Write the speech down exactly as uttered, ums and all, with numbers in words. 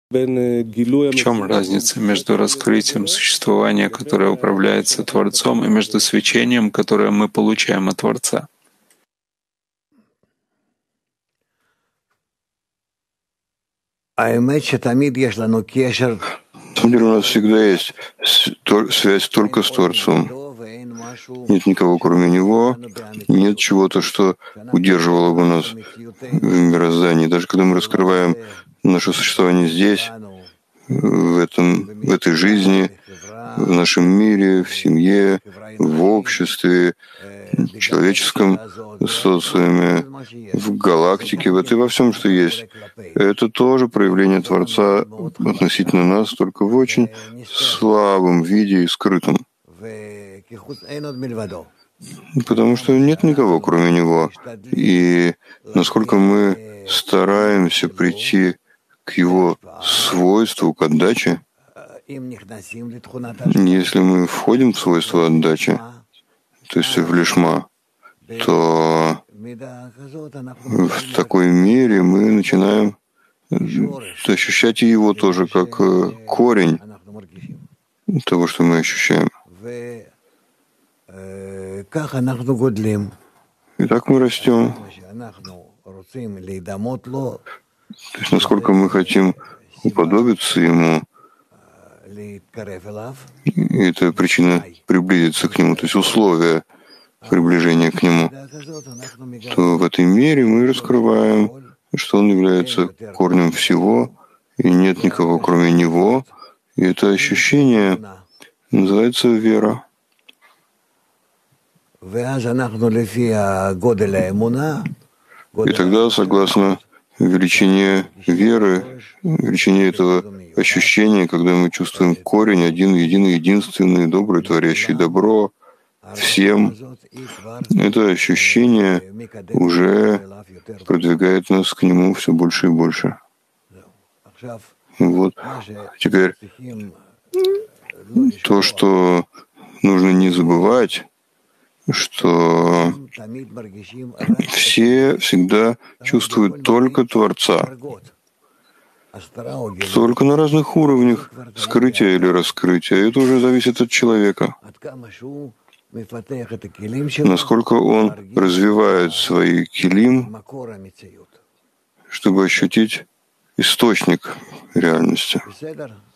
В чем разница между раскрытием существования, которое управляется Творцом, и между свечением, которое мы получаем от Творца? На самом деле у нас всегда есть связь только с Творцом. Нет никого, кроме Него, нет чего-то, что удерживало бы нас в мироздании. Даже когда мы раскрываем наше существование здесь, в, этом, в этой жизни, в нашем мире, в семье, в обществе, в человеческом социуме, в галактике, в этой во всем, что есть. Это тоже проявление Творца относительно нас, только в очень слабом виде и скрытом. Потому что нет никого, кроме Него. И насколько мы стараемся прийти к Его свойству, к отдаче, если мы входим в свойство отдачи, то есть в лишма, то в такой мере мы начинаем ощущать и его тоже как корень того, что мы ощущаем. И так мы растем. То есть насколько мы хотим уподобиться Ему, и это причина приблизиться к Нему, то есть условия приближения к Нему, то в этой мере мы раскрываем, что Он является корнем всего, и нет никого, кроме Него, и это ощущение называется вера. И тогда, согласно величине веры, величине этого ощущения, когда мы чувствуем корень, один, единый, единственный, добрый, творящий добро всем, это ощущение уже продвигает нас к Нему все больше и больше. Вот. Теперь то, что нужно не забывать, что все всегда чувствуют только Творца, только на разных уровнях скрытия или раскрытия. Это уже зависит от человека. Насколько он развивает свои килим, чтобы ощутить источник реальности.